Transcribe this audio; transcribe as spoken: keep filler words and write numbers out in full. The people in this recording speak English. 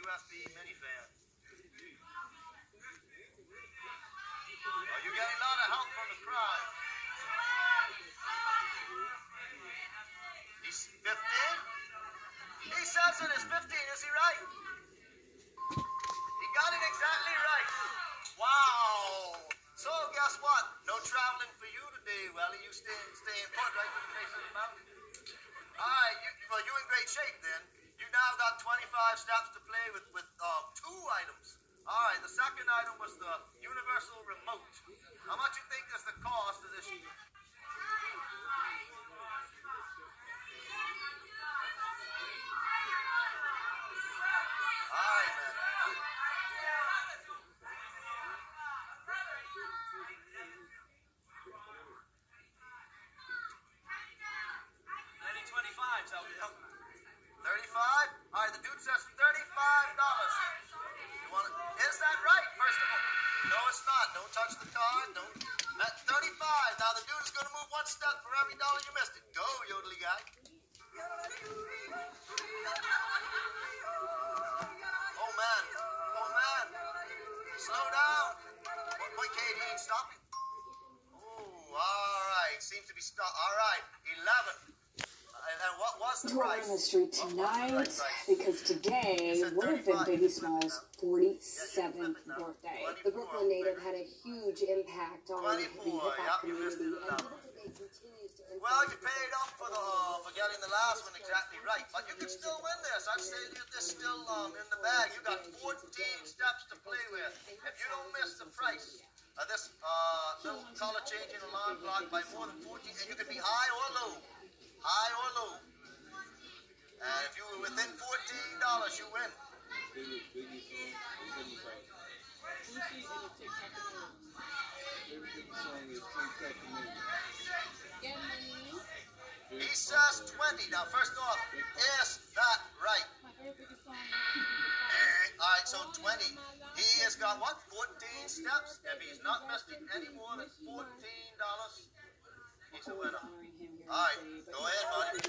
U S B minivan. Oh, you're getting a lot of help from the crowd. He's fifteen? He says it is fifteen, is he right? He got it exactly right. Wow. So guess what? No traveling for you today, Welly. You stay, stay in put right to the base of the mountain. All right, you, well, you're in great shape then. You now got twenty-five steps to play with, with uh, two items. All right, the second item was the universal remote. How much you think is the cost of this? thirty-five? All right, the dude says thirty-five dollars. You want it? Is that right, first of all? No, it's not. Don't touch the card. Don't. At thirty-five. Now, the dude is going to move one step for every dollar you missed it. Go, yodely guy. Oh, man. Oh, man. Slow down. Boy, Kate, he ain't stopping. Oh, all right. Seems to be stopped. All right. eleven. And what was the price? We're on the street tonight because today would have been Biggie Smalls' forty-seventh birthday. The Brooklyn native had a huge impact on the hip-hop community, and well, you paid up for the uh, for getting the last one exactly right, but you can still win this. I'd say that this still um in the bag. You got fourteen steps to play with. If you don't miss the price of this uh little color changing alarm clock by more than fourteen, and you can be high or low. High or low. And if you were within fourteen dollars, you win. He says twenty. Now, first off, is that right? Alright, so twenty. He has got what? fourteen steps. If he's not missed it any more than fourteen dollars, he's a winner. All right, go ahead, buddy.